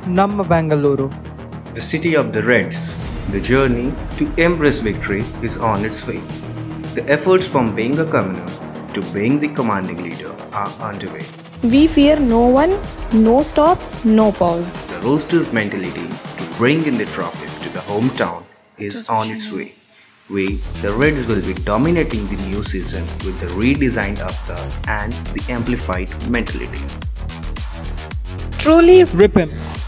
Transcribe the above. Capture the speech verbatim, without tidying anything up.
Namma Bangalore. The city of the Reds, the journey to embrace victory is on its way. The efforts from being a commoner to being the commanding leader are underway. We fear no one, no stops, no pause. The Roosters' mentality to bring in the trophies to the hometown is on its way. We, the Reds, will be dominating the new season with the redesigned avatar and the amplified mentality. Truly Rip him.